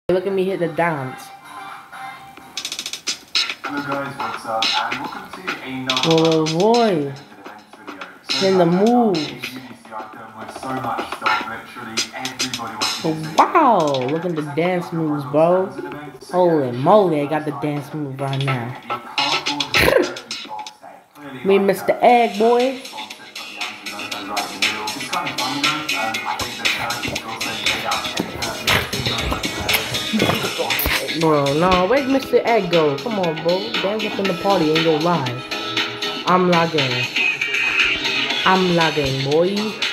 Look at me hit the dance. Hello guys, what's up? And welcome to another Oh boy. In the moves. Wow, look at the dance moves, bro. Holy moly, I got the dance move right now. Me, Mr. Egg, boy. Bro, no, where'd Mr. Egg go? Come on, bro. Dance up in the party and go live. I'm lagging, boy.